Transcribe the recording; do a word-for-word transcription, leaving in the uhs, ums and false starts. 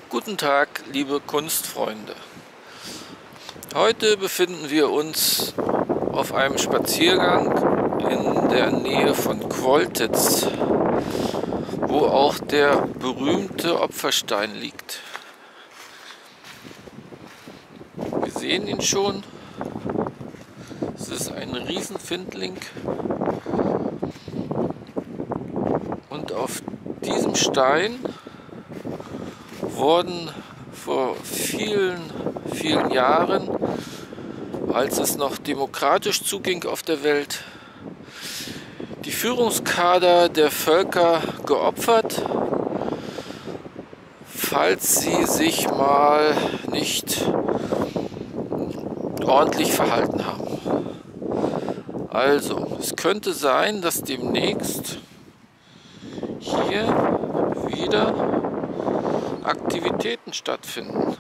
Guten Tag, liebe Kunstfreunde. Heute befinden wir uns auf einem Spaziergang in der Nähe von Chvoltitz, wo auch der berühmte Opferstein liegt. Wir sehen ihn schon. Es ist ein Riesenfindling. Und auf diesem Stein wurden vor vielen, vielen Jahren, als es noch demokratisch zuging auf der Welt, die Führungskader der Völker geopfert, falls sie sich mal nicht ordentlich verhalten haben. Also, es könnte sein, dass demnächst hier wieder Aktivitäten stattfinden.